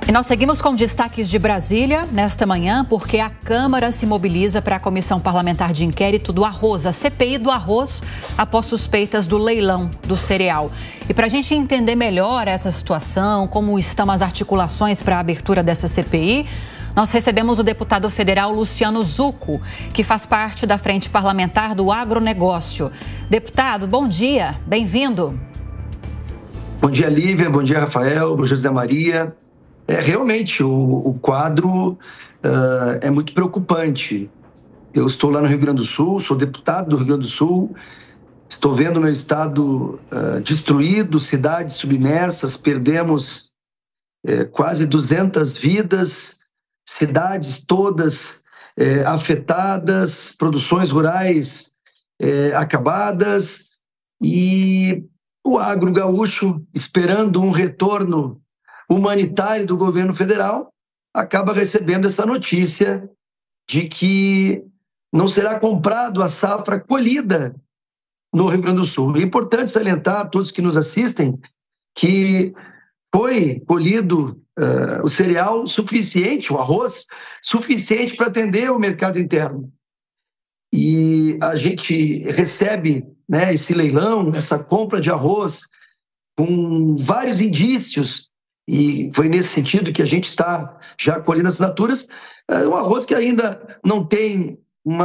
E nós seguimos com destaques de Brasília nesta manhã, porque a Câmara se mobiliza para a Comissão Parlamentar de Inquérito do Arroz, a CPI do arroz, após suspeitas do leilão do cereal. E para a gente entender melhor essa situação, como estão as articulações para a abertura dessa CPI, nós recebemos o deputado federal Luciano Zucco, que faz parte da Frente Parlamentar do Agronegócio. Deputado, bom dia, bem-vindo. Bom dia, Lívia, bom dia, Rafael, bom dia, José Maria. Realmente, o quadro é muito preocupante. Eu estou lá no Rio Grande do Sul, sou deputado do Rio Grande do Sul, estou vendo meu estado destruído, cidades submersas, perdemos quase 200 vidas, cidades todas afetadas, produções rurais acabadas, e o agro gaúcho, esperando um retorno humanitário do governo federal, acaba recebendo essa notícia de que não será comprado a safra colhida no Rio Grande do Sul. É importante salientar a todos que nos assistem que foi colhido o cereal suficiente, o arroz suficiente para atender o mercado interno. E a gente recebe, né, esse leilão, essa compra de arroz com vários indícios, e foi nesse sentido que a gente está já colhendo assinaturas. Um arroz que ainda não tem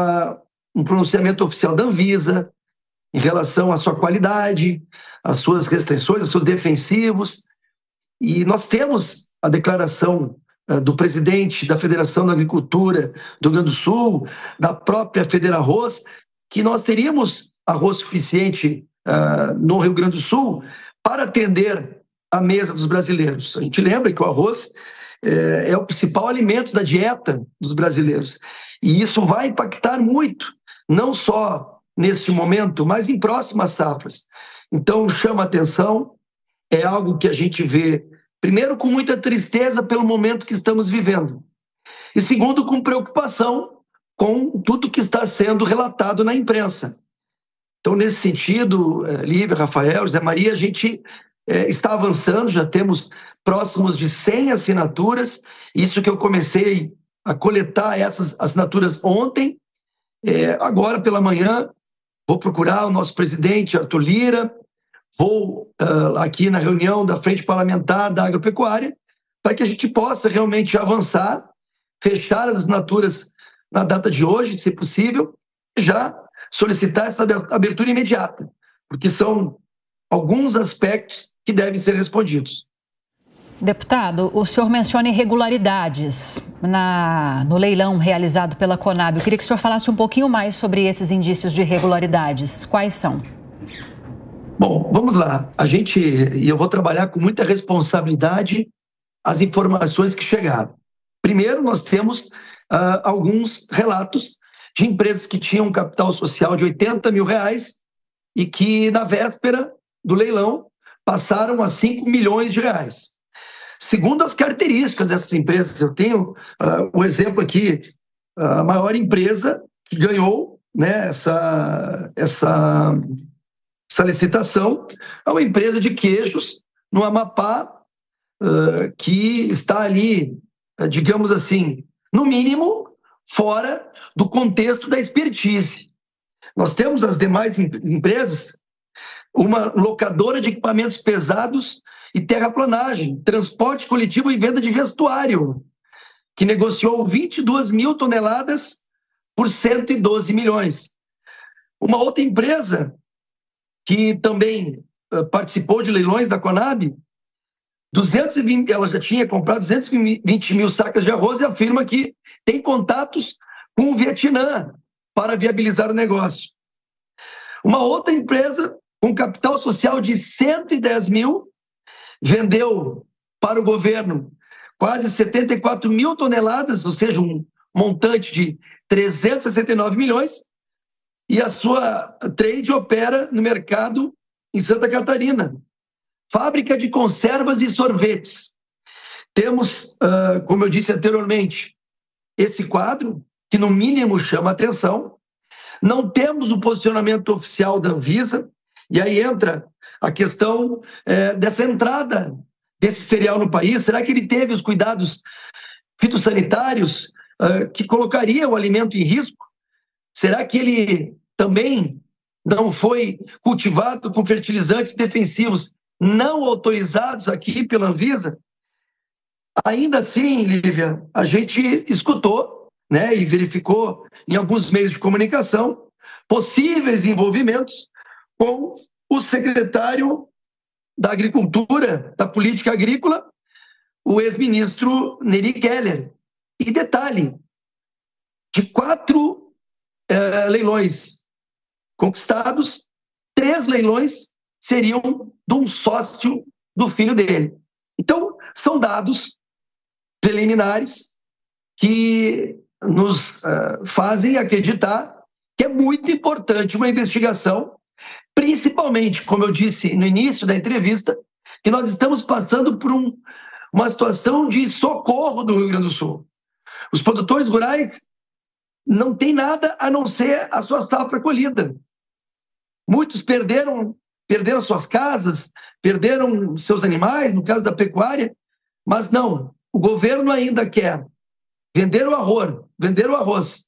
um pronunciamento oficial da Anvisa em relação à sua qualidade, às suas restrições, aos seus defensivos. E nós temos a declaração do presidente da Federação da Agricultura do Rio Grande do Sul, da própria Federarroz, que nós teríamos arroz suficiente no Rio Grande do Sul para atender a mesa dos brasileiros. A gente lembra que o arroz é o principal alimento da dieta dos brasileiros. E isso vai impactar muito, não só nesse momento, mas em próximas safras. Então, chama atenção, é algo que a gente vê, primeiro, com muita tristeza pelo momento que estamos vivendo. E segundo, com preocupação com tudo que está sendo relatado na imprensa. Então, nesse sentido, Lívia, Rafael, José Maria, a gente está avançando, já temos próximos de 100 assinaturas, isso que eu comecei a coletar essas assinaturas ontem. Agora pela manhã vou procurar o nosso presidente Arthur Lira, vou aqui na reunião da Frente Parlamentar da Agropecuária, para que a gente possa realmente avançar, fechar as assinaturas na data de hoje, se possível, e já solicitar essa abertura imediata, porque são alguns aspectos que devem ser respondidos. Deputado, o senhor menciona irregularidades no leilão realizado pela Conab. Eu queria que o senhor falasse um pouquinho mais sobre esses indícios de irregularidades. Quais são? Bom, vamos lá. E eu vou trabalhar com muita responsabilidade as informações que chegaram. Primeiro, nós temos alguns relatos de empresas que tinham um capital social de R$80 mil e que, na véspera do leilão, passaram a R$5 milhões. Segundo as características dessas empresas, eu tenho um exemplo aqui, a maior empresa que ganhou, né, essa licitação é uma empresa de queijos no Amapá, que está ali, digamos assim, no mínimo, fora do contexto da expertise. Nós temos as demais empresas, uma locadora de equipamentos pesados e terraplanagem, transporte coletivo e venda de vestuário, que negociou 22 mil toneladas por 112 milhões. Uma outra empresa que também participou de leilões da Conab, ela já tinha comprado 220 mil sacas de arroz e afirma que tem contatos com o Vietnã para viabilizar o negócio. Uma outra empresa com capital social de 110 mil vendeu para o governo quase 74 mil toneladas, ou seja, um montante de 369 milhões, e a sua trade opera no mercado em Santa Catarina. Fábrica de conservas e sorvetes. Temos, como eu disse anteriormente, esse quadro, que no mínimo chama atenção. Não temos o posicionamento oficial da Anvisa, e aí entra a questão dessa entrada desse cereal no país? Será que ele teve os cuidados fitossanitários que colocaria o alimento em risco? Será que ele também não foi cultivado com fertilizantes defensivos não autorizados aqui pela Anvisa? Ainda assim, Lívia, a gente escutou, né, e verificou em alguns meios de comunicação possíveis envolvimentos com o secretário da Agricultura, da Política Agrícola, o ex-ministro Neri Geller. E detalhe, de 4 leilões conquistados, 3 leilões seriam de um sócio do filho dele. Então, são dados preliminares que nos fazem acreditar que é muito importante uma investigação, principalmente, como eu disse no início da entrevista, que nós estamos passando por uma situação de socorro do Rio Grande do Sul. Os produtores rurais não têm nada a não ser a sua safra colhida. Muitos perderam suas casas, perderam seus animais, no caso da pecuária, mas não, o governo ainda quer vender o arroz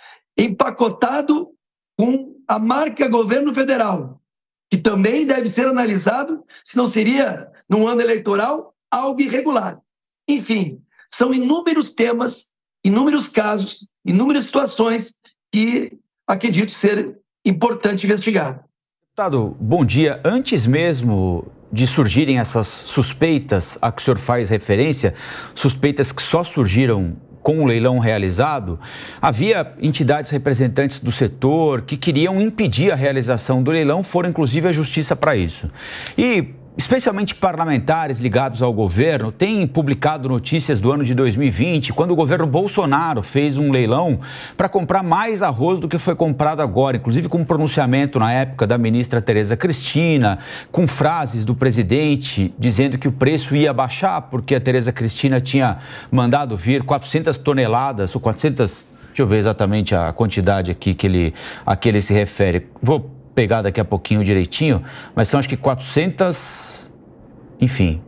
empacotado com a marca governo federal, que também deve ser analisado se não seria, num ano eleitoral, algo irregular. Enfim, são inúmeros temas, inúmeros casos, inúmeras situações que acredito ser importante investigar. Deputado, bom dia. Antes mesmo de surgirem essas suspeitas a que o senhor faz referência, suspeitas que só surgiram com o leilão realizado, havia entidades representantes do setor que queriam impedir a realização do leilão, foram inclusive à justiça para isso. E especialmente parlamentares ligados ao governo têm publicado notícias do ano de 2020, quando o governo Bolsonaro fez um leilão para comprar mais arroz do que foi comprado agora, inclusive com um pronunciamento na época da ministra Tereza Cristina, com frases do presidente dizendo que o preço ia baixar porque a Tereza Cristina tinha mandado vir 400 toneladas, ou 400, deixa eu ver exatamente a quantidade aqui a que ele se refere. Vou pegar daqui a pouquinho direitinho, mas são acho que 400, enfim,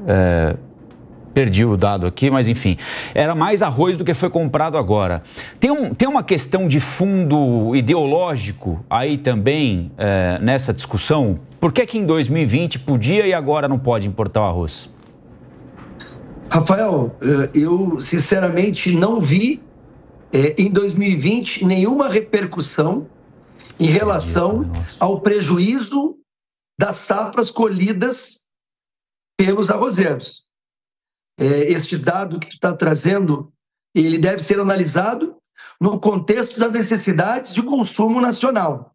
perdi o dado aqui, mas enfim, era mais arroz do que foi comprado agora. Tem uma questão de fundo ideológico aí também nessa discussão? Por que em 2020 podia e agora não pode importar o arroz? Rafael, eu sinceramente não vi em 2020 nenhuma repercussão em relação ao prejuízo das safras colhidas pelos arrozeiros. Este dado que tu está trazendo, ele deve ser analisado no contexto das necessidades de consumo nacional.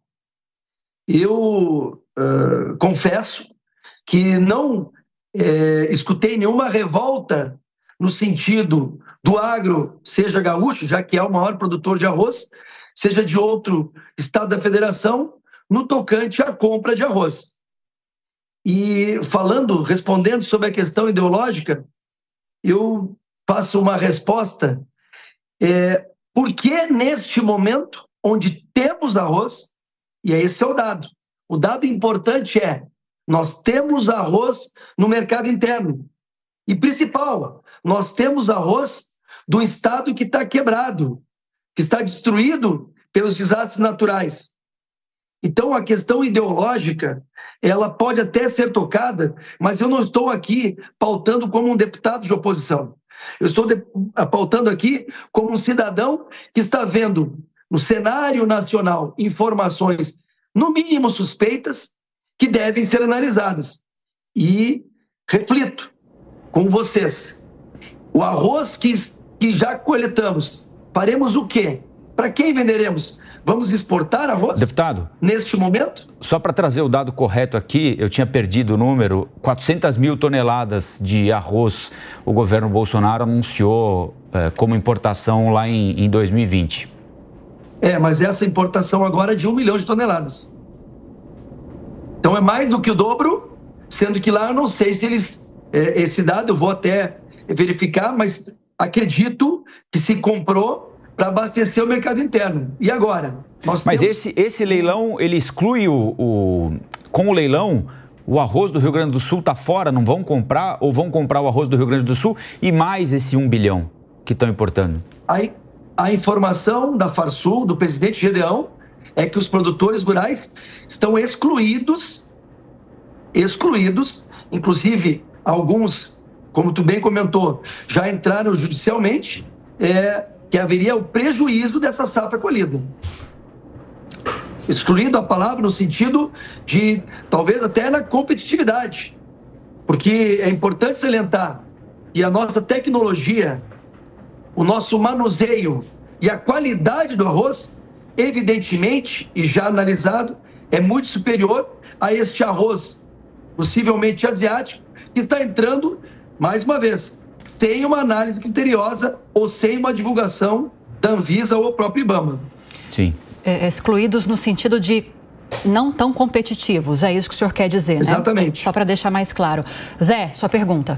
Eu confesso que não escutei nenhuma revolta no sentido do agro, seja gaúcho, já que é o maior produtor de arroz, seja de outro estado da federação, no tocante à compra de arroz. E respondendo sobre a questão ideológica, eu faço uma resposta. Por que neste momento, onde temos arroz, e esse é o dado importante nós temos arroz no mercado interno. E principal, nós temos arroz de um estado que está quebrado, que está destruído pelos desastres naturais. Então, a questão ideológica, ela pode até ser tocada, mas eu não estou aqui pautando como um deputado de oposição. Eu estou pautando aqui como um cidadão que está vendo no cenário nacional informações, no mínimo suspeitas, que devem ser analisadas. E reflito com vocês. O arroz que já coletamos, faremos o quê? Para quem venderemos? Vamos exportar arroz? Deputado, neste momento? Só para trazer o dado correto aqui, eu tinha perdido o número, 400 mil toneladas de arroz o governo Bolsonaro anunciou como importação lá em 2020. Mas essa importação agora é de 1 milhão de toneladas. Então é mais do que o dobro, sendo que lá eu não sei se eles... esse dado eu vou até verificar, mas acredito que se comprou para abastecer o mercado interno. E agora? Mas esse leilão, ele exclui com o leilão, O arroz do Rio Grande do Sul está fora, não vão comprar ou vão comprar o arroz do Rio Grande do Sul e mais esse 1 bilhão que estão importando? A informação da Farsul, do presidente Gedeão, é que os produtores rurais estão excluídos, inclusive alguns, como tu bem comentou, já entraram judicialmente, que haveria o prejuízo dessa safra colhida. Excluindo a palavra no sentido de, talvez até na competitividade, porque é importante salientar que a nossa tecnologia, o nosso manuseio e a qualidade do arroz, evidentemente, e já analisado, é muito superior a este arroz, possivelmente asiático, que está entrando, mais uma vez, sem uma análise criteriosa ou sem uma divulgação da Anvisa ou próprio IBAMA. Sim. Excluídos no sentido de não tão competitivos, é isso que o senhor quer dizer, né? Exatamente. Só para deixar mais claro. Zé, sua pergunta.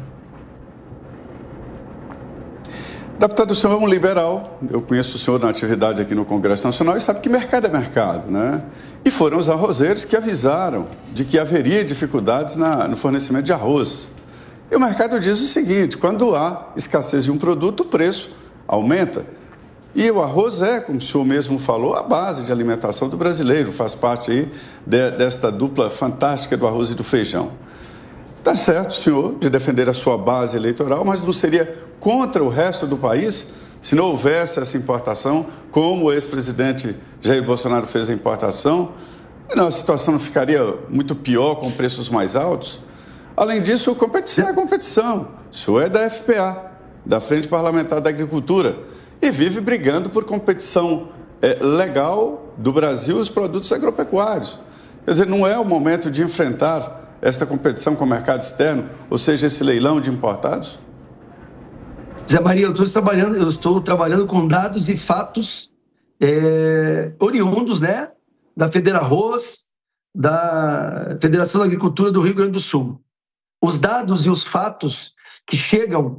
Deputado, o senhor é um liberal, eu conheço o senhor na atividade aqui no Congresso Nacional e sabe que mercado é mercado, né? E foram os arrozeiros que avisaram de que haveria dificuldades no fornecimento de arroz. E o mercado diz o seguinte, quando há escassez de um produto, o preço aumenta. E o arroz como o senhor mesmo falou, a base de alimentação do brasileiro, faz parte aí desta dupla fantástica do arroz e do feijão. Está certo, senhor, de defender a sua base eleitoral, mas não seria contra o resto do país se não houvesse essa importação, como o ex-presidente Jair Bolsonaro fez a importação? A situação não ficaria muito pior com preços mais altos? Além disso, competição é competição. O senhor é da FPA, da Frente Parlamentar da Agricultura, e vive brigando por competição legal do Brasil e os produtos agropecuários. Quer dizer, não é o momento de enfrentar esta competição com o mercado externo, ou seja, esse leilão de importados? Zé Maria, eu estou trabalhando com dados e fatos oriundos, né, da Federarroz, da Federação da Agricultura do Rio Grande do Sul. Os dados e os fatos que chegam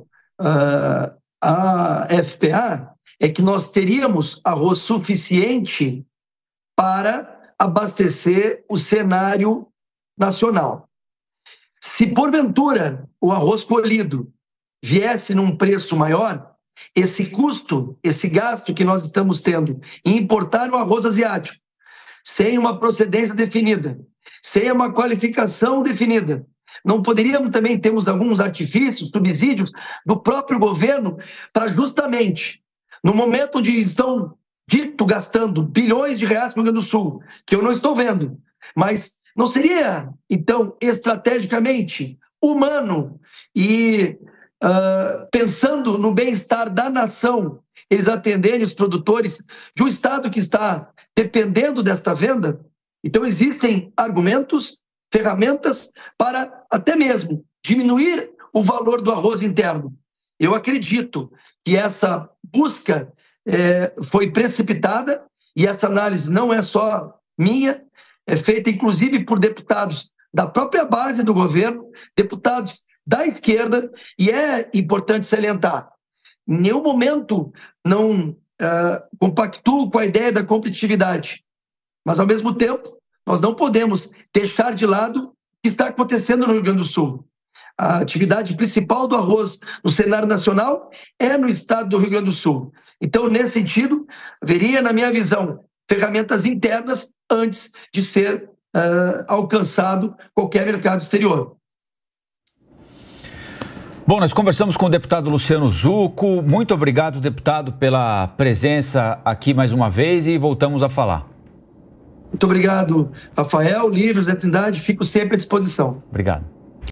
à FPA é que nós teríamos arroz suficiente para abastecer o cenário nacional. Se porventura o arroz colhido viesse num preço maior, esse custo, esse gasto que nós estamos tendo em importar o arroz asiático, sem uma procedência definida, sem uma qualificação definida, não poderíamos também termos alguns artifícios, subsídios do próprio governo para justamente, no momento onde estão gastando bilhões de reais no Rio Grande do Sul, que eu não estou vendo, mas não seria, então, estrategicamente humano e pensando no bem-estar da nação, eles atenderem os produtores de um estado que está dependendo desta venda? Então, existem argumentos, ferramentas para até mesmo diminuir o valor do arroz interno. Eu acredito que essa busca foi precipitada e essa análise não é só minha, é feita inclusive por deputados da própria base do governo, deputados da esquerda, e é importante salientar, em nenhum momento não compactuo com a ideia da competitividade, mas ao mesmo tempo nós não podemos deixar de lado o que está acontecendo no Rio Grande do Sul. A atividade principal do arroz no cenário nacional é no estado do Rio Grande do Sul. Então, nesse sentido, haveria, na minha visão, ferramentas internas antes de ser alcançado qualquer mercado exterior. Bom, nós conversamos com o deputado Luciano Zucco. Muito obrigado, deputado, pela presença aqui mais uma vez e voltamos a falar. Muito obrigado, Rafael, Lívio, Zé Trindade. Fico sempre à disposição. Obrigado.